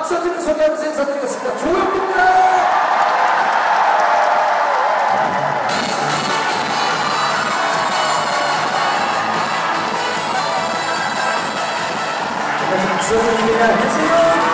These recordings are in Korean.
박서진을 소개하면서 인사드리겠습니다. 조용입니다. 박서진입니다. 안녕하세요.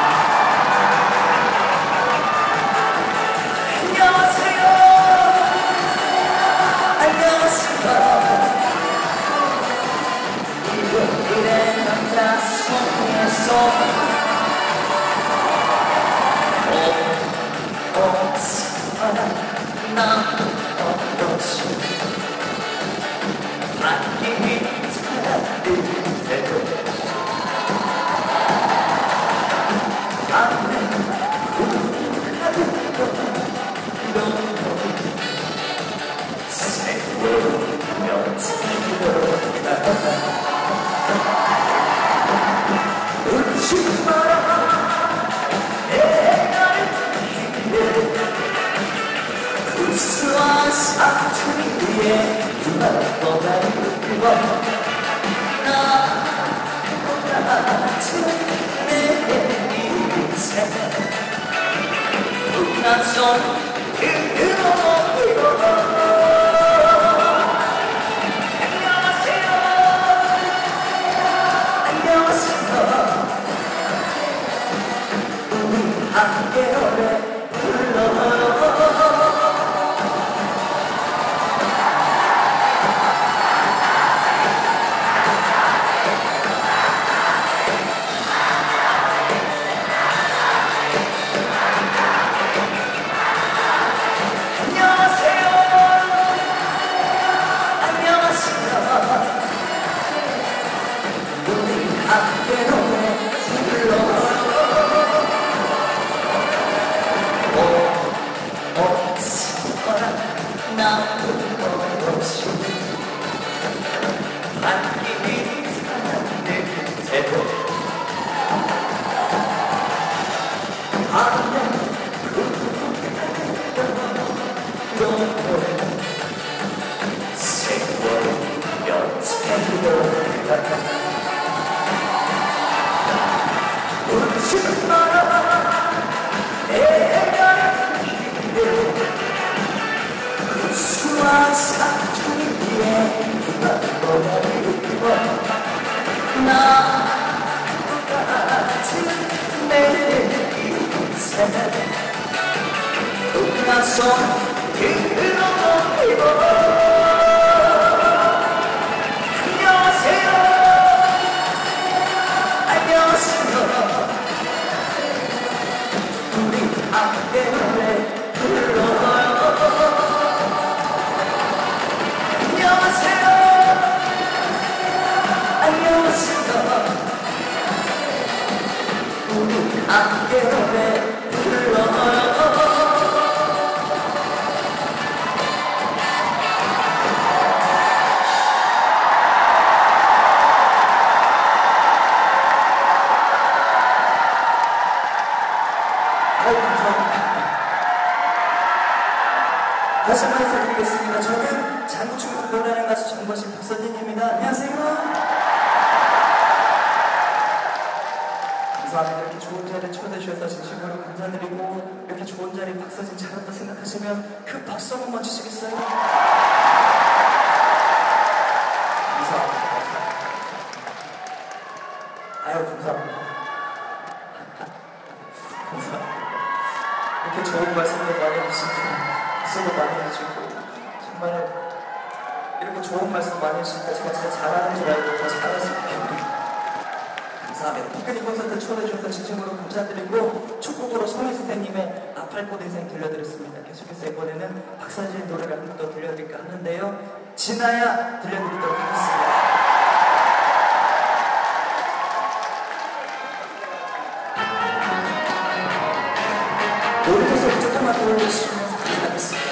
다시 한번 인사드리겠습니다. 저는 장구춤에서 노래하는 가수 정보신 박서진입니다. 안녕하세요. 감사합니다. 이렇게 좋은 자리에 초대해 주셔서 진심으로 감사드리고, 이렇게 좋은 자리에 박서진 잘한다 생각하시면 그 박수 한 번만 주시겠어요? 감사합니다. 아유, 감사합니다. 감사합니다. 이렇게 좋은 말씀도 많이 해주시고 박수도 많이 해주고, 정말 이렇게 좋은 말씀 많이 해주시니까 제가 진짜 잘하는 줄 알고 더 잘할 수 있게 감사합니다. 피크닉 콘서트 초대해 주셔서 진심으로 감사드리고, 첫 곡으로 송혜선생님의 아팔꽃 인생 들려드렸습니다. 계속해서 이번에는 박서진 노래를 한 번 더 들려드릴까 하는데요, 진아야 들려드리도록 하겠습니다. 노래에서 조금만 더 올려주시면서 감사하겠습니다.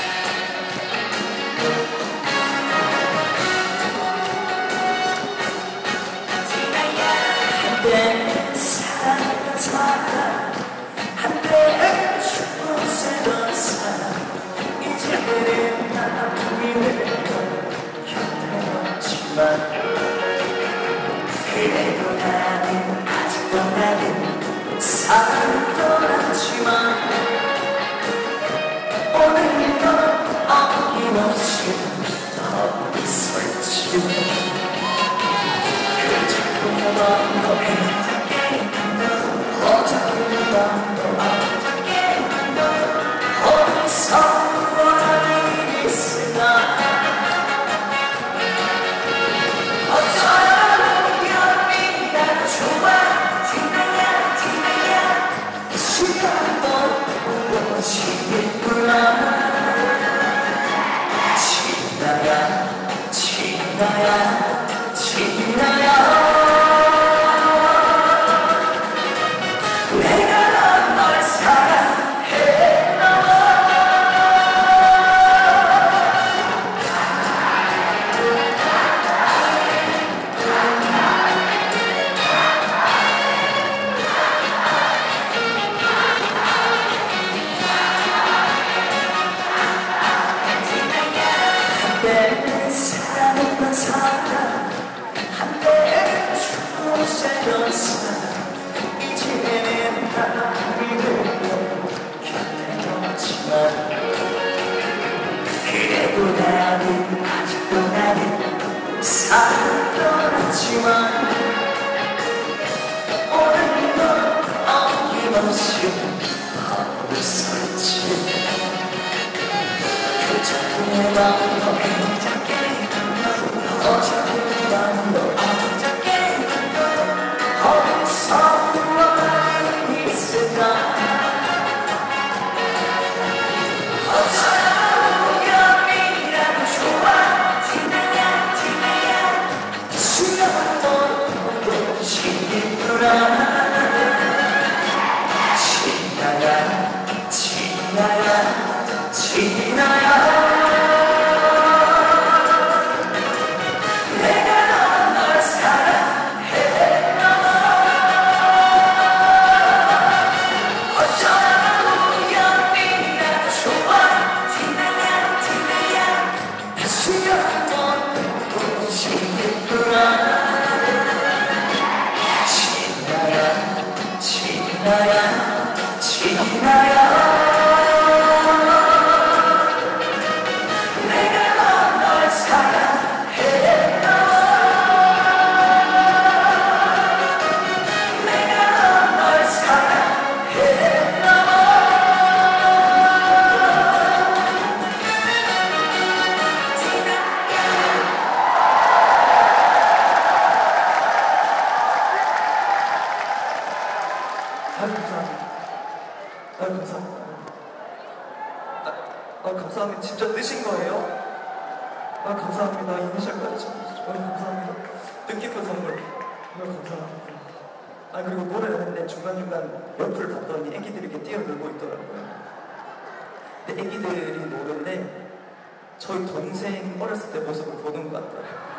한때 사랑했던 사람, 한때 죽고 살던 사람, 이제는 아픔이 되고 곁에 없지만, 그래도 나는 아직도 나는 사랑은 떠났지만 오늘도 어김없이 더 있었지. 그 작은 마음에 어차피 밤도 어디서 원하는 있으나 어쩌면 우연이라도 좋아. 지나야 이 시간도 지겠구나. 지나야 내가 널 사랑해 나와. 한때는 사랑했던 사람, 한때는 추세던 사람, 이제는 나를 곁에 없지만 그래도 나는 아직도 나는 사랑 떠났지만 오늘도 어김없이 하고 있었지. 그 작은 마음에 어차피 밤도 어디서 원하는 있을까. 어쩌면 우연이라도 좋아. 지나야 수영도 지구나. 지나야 내가 널 사랑해 나와. 어쩌면 우연이라도 좋아. 지나야 수영도 지겠구나. 지나야 감사합니다. 진짜 뜨신 거예요? 감사합니다. 이니셜까지 감사합니다. 뜻깊은 선물 감사합니다. 그리고 노래를 하는데 중간중간 옆을 봤더니 애기들이 이렇게 뛰어놀고 있더라고요. 근데 애기들이 노는데 저희 동생 어렸을 때 모습을 보는 것 같더라고요.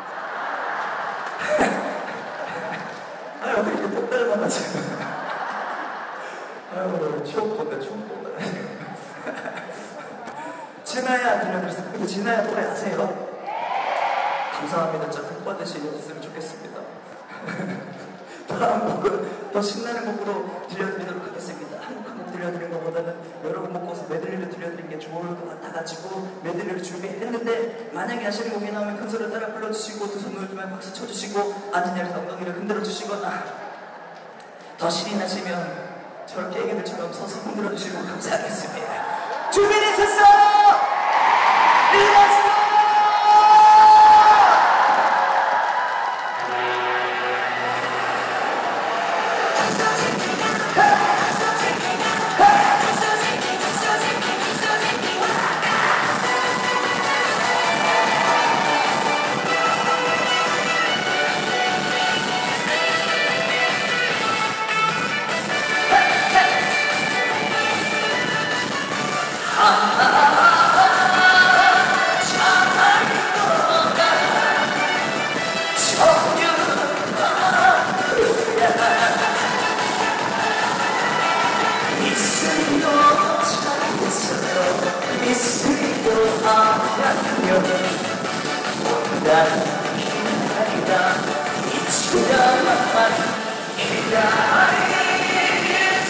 어떻게 이렇게 똑 닮아가지고. 추억 돋네, 추억 돋네. 지나야 들려드렸습니다. 그리고 지나야 노래 아세요? 감사합니다. 진짜 복 받으시면 좋겠습니다. 다음 곡은 더 신나는 곡으로 들려드리도록 하겠습니다. 한국 들려드리는 것보다는 여러 곡 먹고서 메들리를 들려드리는 게 좋을 것 같아가지고 메들리를 준비했는데, 만약에 아시는 곡이 나오면 큰 소리로 따라 불러주시고 두 손 놀지 말고 박수 쳐주시고 앉은 자리에서 엉덩이를 흔들어 주시거나 더 신이 나시면 저렇게 애기들처럼 서서 흔들어 주시면 감사하겠습니다. 준비되셨어요? 기다리다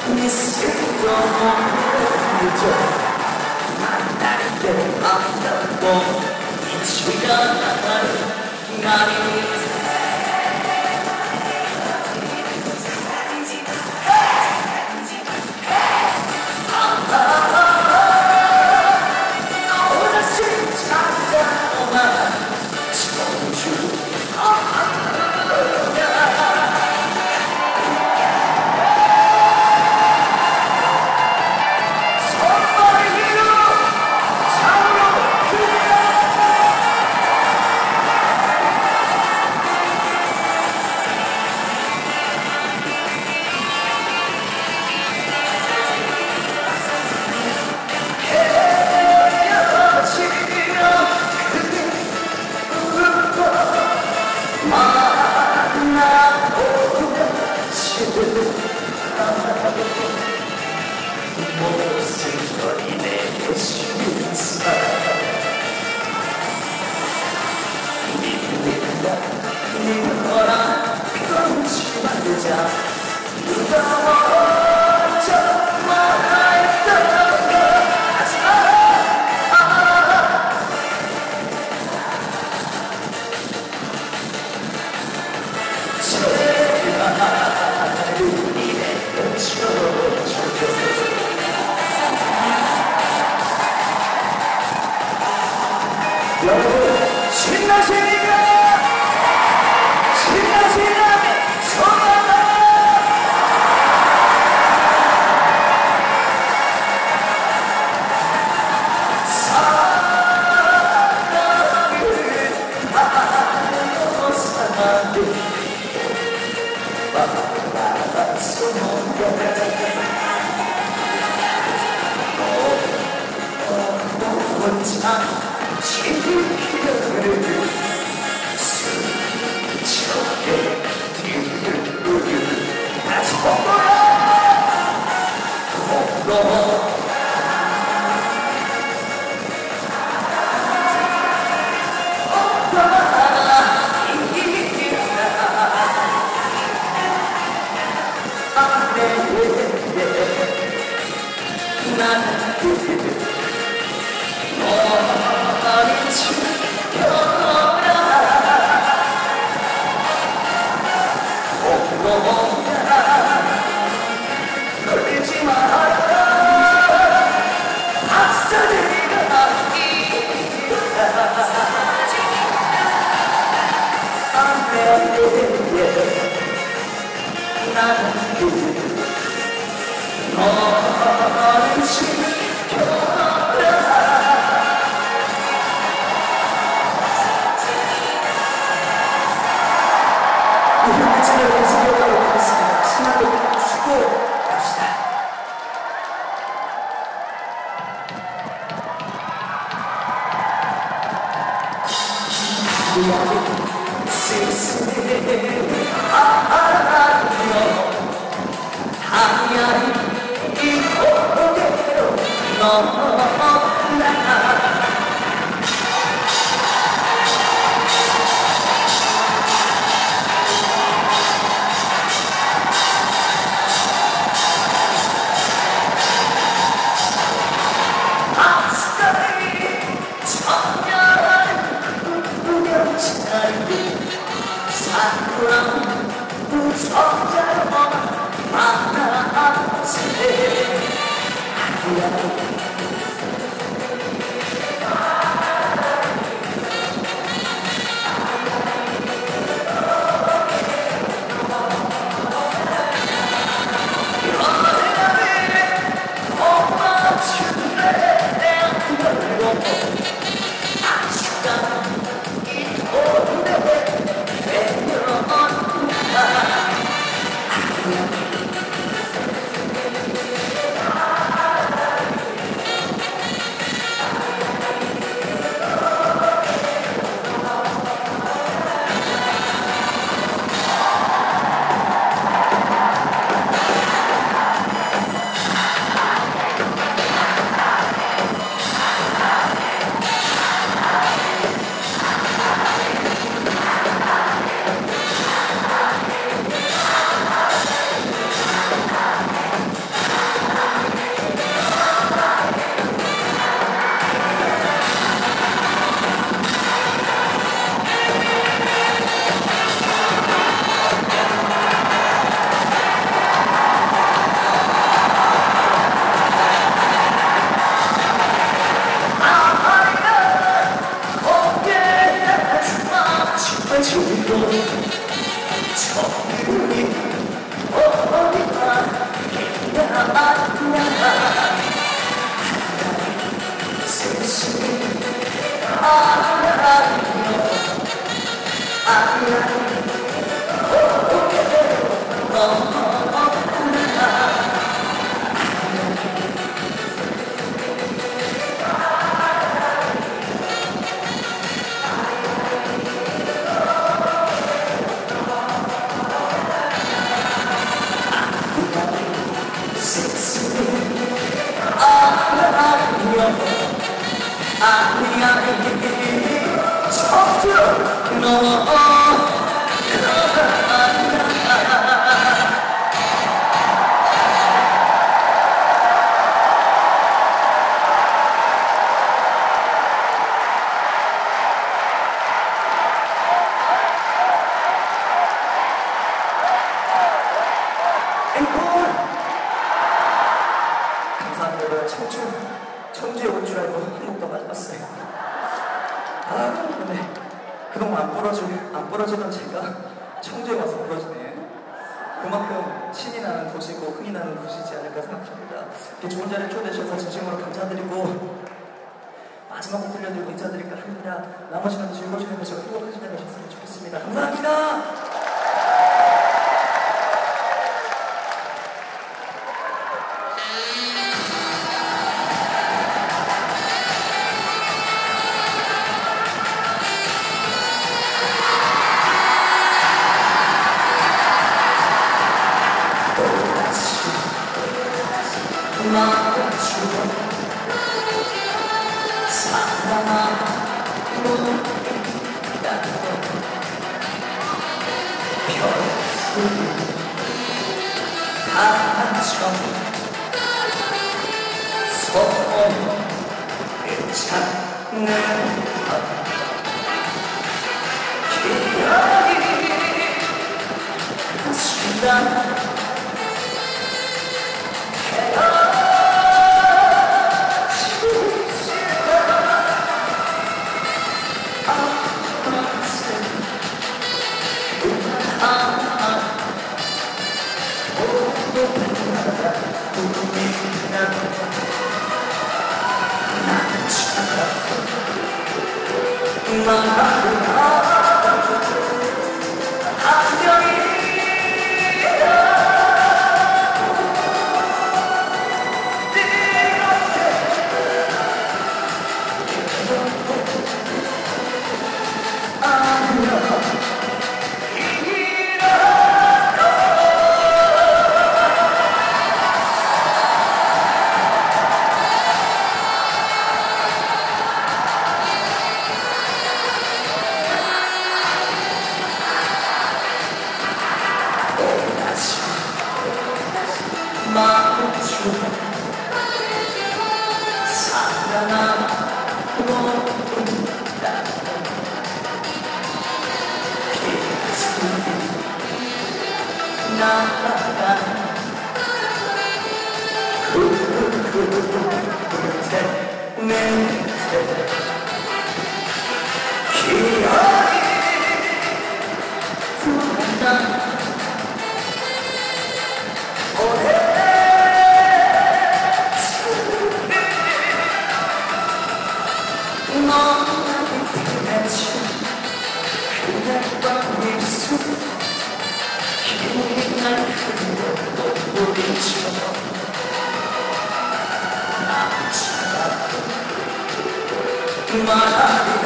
미스도 늦어 만날 때 아프고 잊히가 나를 여러분 신나십니까? 신나시나? 소리하나? 청주에 올 줄 알고 한국도 맞았어요. 근데 그동안 안 부러지던 제가 청주에 와서 부러지네. 그만큼 신이 나는 도시고 흥이 나는 도시지 않을까 생각합니다. 이렇게 좋은 자리에 초대해주셔서 진심으로 감사드리고 마지막 곡 들려드리고 인사드릴까 합니다. 남은 시간도 즐거우시면서 행복한 시간 되셨으면 좋겠습니다. 감사합니다. My